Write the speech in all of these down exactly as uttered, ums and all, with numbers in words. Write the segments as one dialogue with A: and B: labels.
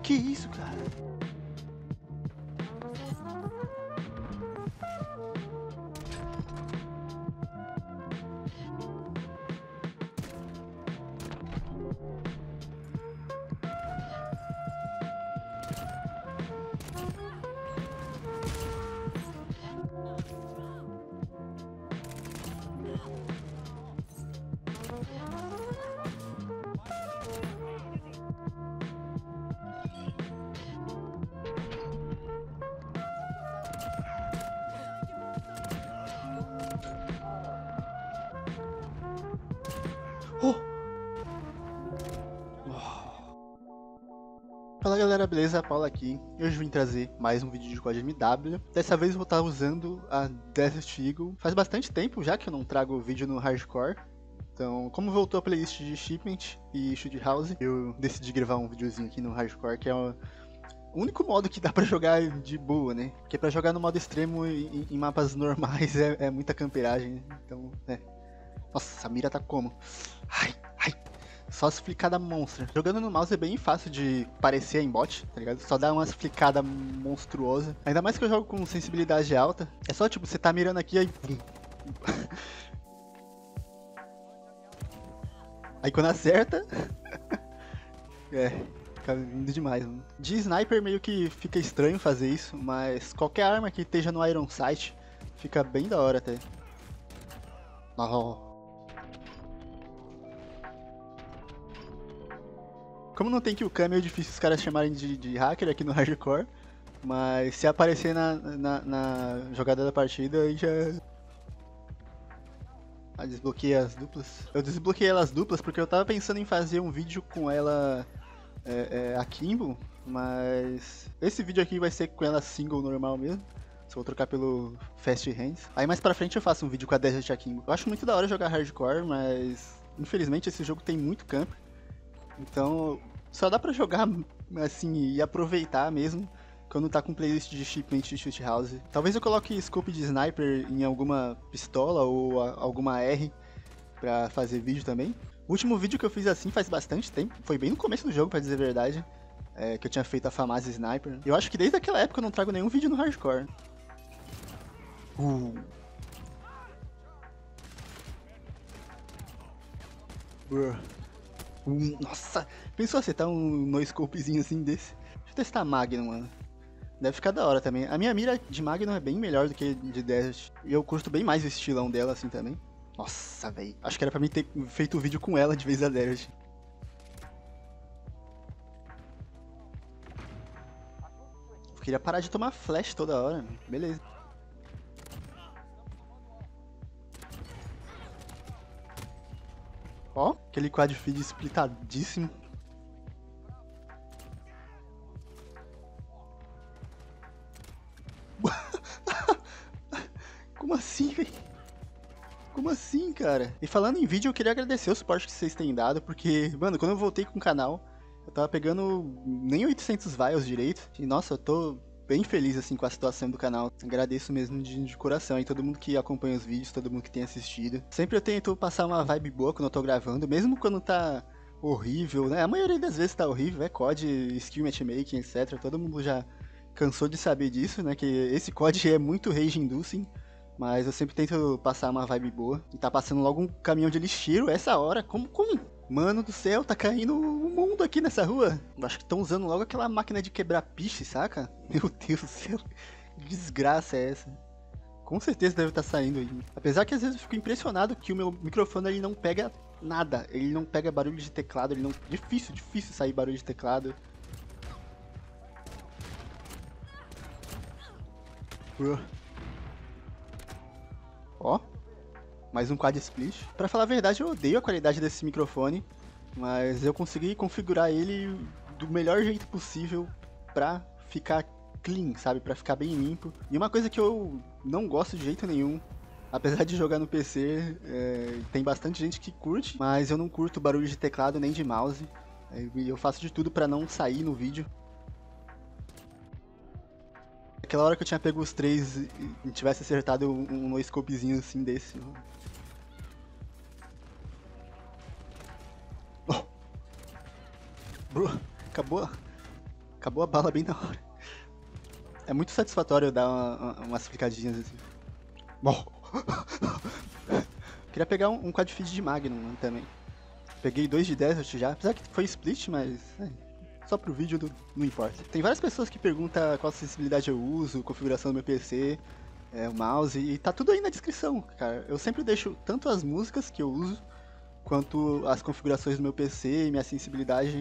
A: Que isso, cara? Oh! Fala galera, beleza? Paula aqui. Hoje vim trazer mais um vídeo de código M W. Dessa vez eu vou estar usando a Desert Eagle. Faz bastante tempo já que eu não trago vídeo no Hardcore. Então, como voltou a playlist de Shipment e Shoot House, eu decidi gravar um videozinho aqui no Hardcore, que é o único modo que dá pra jogar de boa, né? Porque pra jogar no modo extremo em, em mapas normais é, é muita camperagem, então, é. Nossa, a mira tá como? Ai, ai. Só as flicadas monstra. Jogando no mouse é bem fácil de parecer aimbot, tá ligado? Só dá umas flicadas monstruosas. Ainda mais que eu jogo com sensibilidade alta. É só tipo, você tá mirando aqui aí. Aí quando acerta. É, fica lindo demais, mano. De sniper meio que fica estranho fazer isso, mas qualquer arma que esteja no Iron Sight fica bem da hora até. Oh. Como não tem killcam, é meio difícil os caras chamarem de, de hacker aqui no Hardcore. Mas se aparecer na, na, na jogada da partida, aí já... Ah, desbloqueei as duplas. Eu desbloqueei elas duplas porque eu tava pensando em fazer um vídeo com ela é, é, Akimbo. Mas esse vídeo aqui vai ser com ela single normal mesmo. Só vou trocar pelo Fast Hands. Aí mais pra frente eu faço um vídeo com a Desert Akimbo. Eu acho muito da hora jogar Hardcore, mas... infelizmente esse jogo tem muito camp. Então, só dá pra jogar, assim, e aproveitar mesmo quando tá com playlist de Shipment de Shoot House. Talvez eu coloque scope de sniper em alguma pistola ou a, alguma R pra fazer vídeo também. O último vídeo que eu fiz assim faz bastante tempo, foi bem no começo do jogo, pra dizer a verdade, é, que eu tinha feito a famosa sniper. Eu acho que desde aquela época eu não trago nenhum vídeo no Hardcore. Uh. Bruh. Um, nossa, pensou acertar um no-scopezinho assim desse? Deixa eu testar Magnum, mano. Deve ficar da hora também. A minha mira de Magnum é bem melhor do que de Desert. E eu curto bem mais o estilão dela assim também. Nossa, velho. Acho que era pra mim ter feito o vídeo com ela de vez da Desert. Eu queria parar de tomar flash toda hora. Beleza. Ó, aquele quad feed splitadíssimo. Como assim, velho? Como assim, cara? E falando em vídeo, eu queria agradecer o suporte que vocês têm dado, porque, mano, quando eu voltei com o canal, eu tava pegando nem oitocentos vials direito. E, nossa, eu tô bem feliz, assim, com a situação do canal. Agradeço mesmo de, de coração aí, todo mundo que acompanha os vídeos, todo mundo que tem assistido. Sempre eu tento passar uma vibe boa quando eu tô gravando, mesmo quando tá horrível, né? A maioria das vezes tá horrível, é C O D, skill matchmaking, etcétera. Todo mundo já cansou de saber disso, né? Que esse C O D é muito rage inducing. Mas eu sempre tento passar uma vibe boa. E tá passando logo um caminhão de lixeiro essa hora. Como? Como? Mano do céu, tá caindo o mundo aqui nessa rua. Eu acho que estão usando logo aquela máquina de quebrar piche, saca? Meu Deus do céu. Que desgraça é essa? Com certeza deve estar saindo aí. Apesar que às vezes eu fico impressionado que o meu microfone ele não pega nada. Ele não pega barulho de teclado. Ele não... Difícil, difícil sair barulho de teclado. Uh. Ó, mais um quad split. Pra falar a verdade, eu odeio a qualidade desse microfone, mas eu consegui configurar ele do melhor jeito possível pra ficar clean, sabe? Pra ficar bem limpo. E uma coisa que eu não gosto de jeito nenhum, apesar de jogar no P C, é, tem bastante gente que curte, mas eu não curto barulho de teclado nem de mouse. E eu faço de tudo pra não sair no vídeo. Aquela hora que eu tinha pego os três e tivesse acertado um no-scopezinho assim desse. Oh. Bro, acabou, acabou a bala bem na hora. É muito satisfatório dar uma, uma, umas picadinhas assim. Bom. Queria pegar um, um quadfeed de Magnum também. Peguei dois de Desert já, apesar que foi split, mas é, só pro vídeo do, não importa. Tem várias pessoas que perguntam qual sensibilidade eu uso, configuração do meu P C, é, o mouse, e tá tudo aí na descrição, cara. Eu sempre deixo tanto as músicas que eu uso, quanto as configurações do meu P C e minha sensibilidade.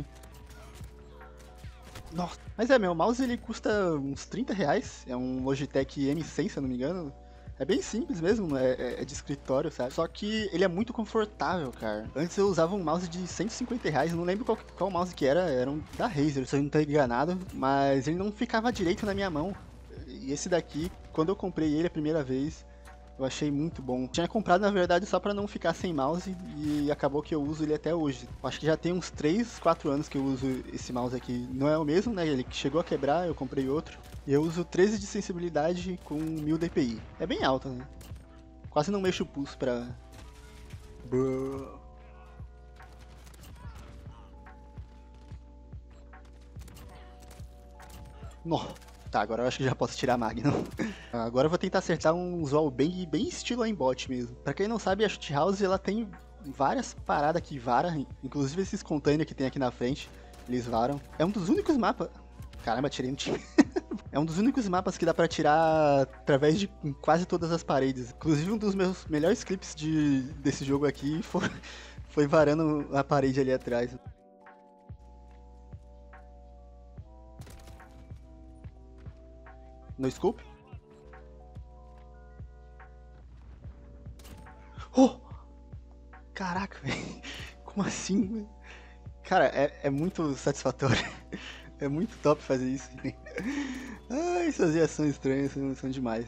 A: Nossa, mas é, meu mouse ele custa uns trinta reais, é um Logitech M cem, se eu não me engano. É bem simples mesmo, é, é, é de escritório, sabe? Só que ele é muito confortável, cara. Antes eu usava um mouse de cento e cinquenta reais, não lembro qual, qual mouse que era, era um da Razer, se eu não tô enganado, mas ele não ficava direito na minha mão. E esse daqui, quando eu comprei ele a primeira vez, eu achei muito bom. Tinha comprado, na verdade, só pra não ficar sem mouse e acabou que eu uso ele até hoje. Acho que já tem uns três, quatro anos que eu uso esse mouse aqui. Não é o mesmo, né? Ele chegou a quebrar, eu comprei outro. E eu uso treze de sensibilidade com mil D P I. É bem alto, né? Quase não mexo o pulso pra... Bro. Nó. Tá, agora eu acho que já posso tirar a Magnum. Agora eu vou tentar acertar um wallbang bem estilo aimbot mesmo. Pra quem não sabe, a Shoot House ela tem várias paradas que vara, inclusive esses containers que tem aqui na frente, eles varam. É um dos únicos mapas... Caramba, tirei um time. É um dos únicos mapas que dá pra tirar através de quase todas as paredes. Inclusive um dos meus melhores clipes de, desse jogo aqui foi, foi varando a parede ali atrás. No scope? Oh! Caraca, velho. Como assim, velho? Cara, é, é muito satisfatório. É muito top fazer isso. Ai, essas reações estranhas são, são demais.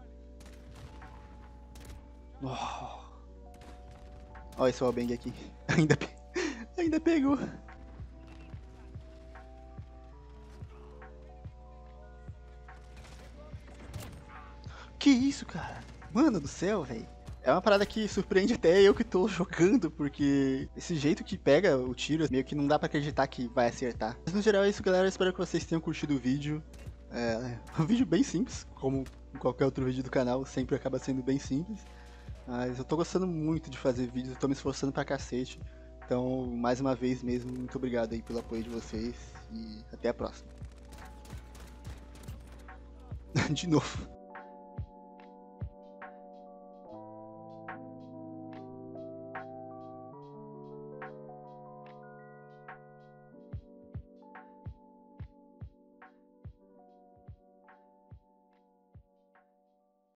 A: Oh. Olha esse wallbang aqui. Ainda, pe... Ainda pegou. Que isso, cara? Mano do céu, velho. É uma parada que surpreende até eu que tô jogando, porque esse jeito que pega o tiro, meio que não dá pra acreditar que vai acertar. Mas no geral é isso, galera. Espero que vocês tenham curtido o vídeo. É um vídeo bem simples, como qualquer outro vídeo do canal, sempre acaba sendo bem simples. Mas eu tô gostando muito de fazer vídeos, eu tô me esforçando pra cacete. Então, mais uma vez mesmo, muito obrigado aí pelo apoio de vocês e até a próxima. De novo.